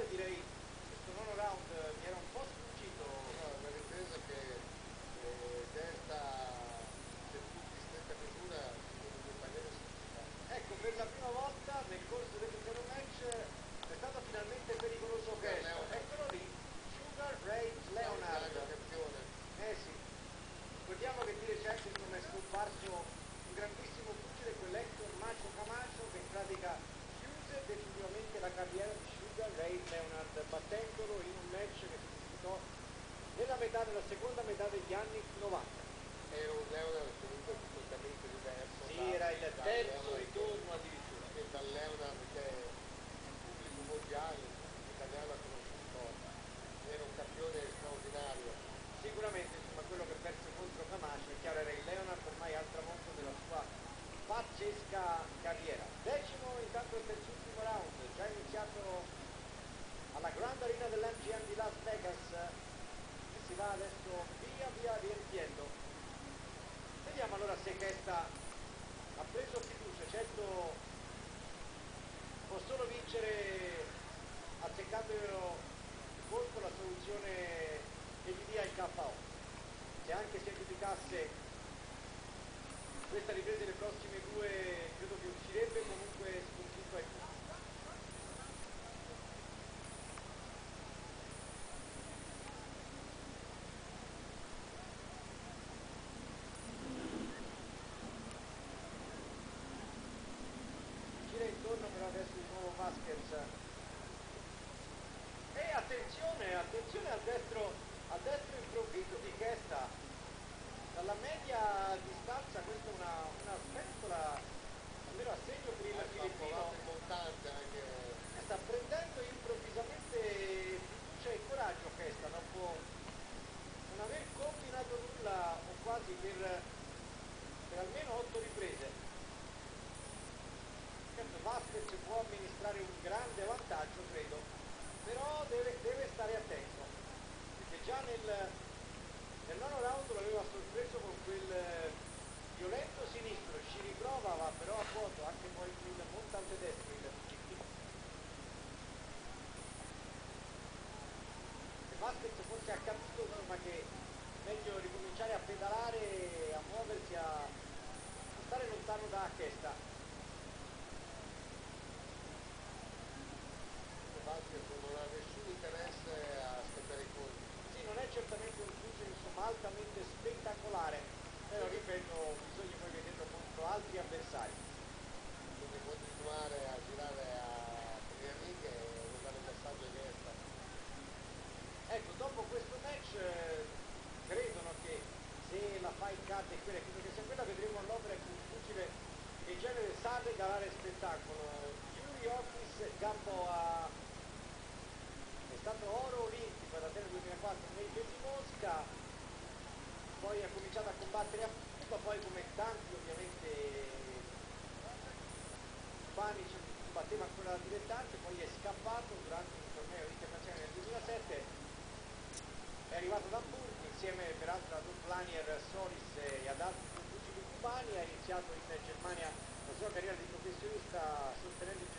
finale direi questo nono round mi era un po' sfuggito. No, la ripresa che Delta, se tutti stretta misura, sono due barriere sufficienti. Ecco, per la prima volta nel corso dell'intero match è stato finalmente pericoloso Kesta. Eccolo lì, Sugar Ray Leonard. Campione. Sì, ricordiamo che di recente insomma, è scomparso un grandissimo pugile, quell'Hector Macho Camacho, che in pratica chiuse definitivamente la carriera di Sugar Ray Leonard, battendolo in un match che si disputò nella seconda metà degli anni 90. Era un Leonard comunque completamente diverso. Sì, era il terzo ritorno addirittura. E dal Leonard che il pubblico mondiale, il pubblico italiano ha conosciuto, era un campione straordinario. Sicuramente insomma quello che perse contro Camacho, è chiaro, era il Leonard ormai al tramonto della sua pazzesca carriera. Decimo intanto il terzultimo round, già iniziato alla Grand Arena dell'MGM di Las Vegas, che si va adesso via via riempiendo. Vediamo allora se Kesta ha preso fiducia. Certo può solo vincere azzeccando il colpo la soluzione che gli dia il KO. Se anche semplificasse questa ripresa delle prossime due, credo che uscirebbe comunque sconfitto ai punti. Gira intorno però adesso di nuovo Vasquez. E attenzione al destro improvviso di Kesta. Dalla media distanza, questa è una spezzola davvero a segno per il filippino. Montante anche. Sta prendendo improvvisamente fiducia e coraggio Kesta dopo non aver combinato nulla o quasi per almeno 8 riprese. Certo Vasquez può amministrare un grande vantaggio credo, però deve stare attento, perché già nel nono round l'aveva sorpreso con quel violento sinistro, ci riprovava però a vuoto anche poi il montante destro, il chip. Vasquez forse ha capito insomma, che è meglio ricominciare a pedalare, a muoversi, a stare lontano da Kesta. Vasquez non ha nessun interesse a aspettare i colpi. Sì, non è certamente un pugile insomma altamente spettacolare, però ripeto, bisogna poi vederlo contro altri avversari. Quindi continuare a girare a le righe e usare il passaggio di Kesta. Ecco, dopo questo match credono che se la fight card è quella, credo che sia quella, vedremo all'opera con un pugile che in genere sa regalare spettacolo. Yuri Ortiz Gamboa è stato oro olimpico ad Atene 2004 nei pesi mosca, poi ha cominciato a combattere a Cuba, poi come tanti ovviamente cubani combatteva ancora da dilettante, poi è scappato durante un torneo internazionale nel 2007. È arrivato da Hamburgo insieme peraltro a Duplanier Solis e ad altri pugili cubani, ha iniziato in Germania la sua carriera di professionista sostenendo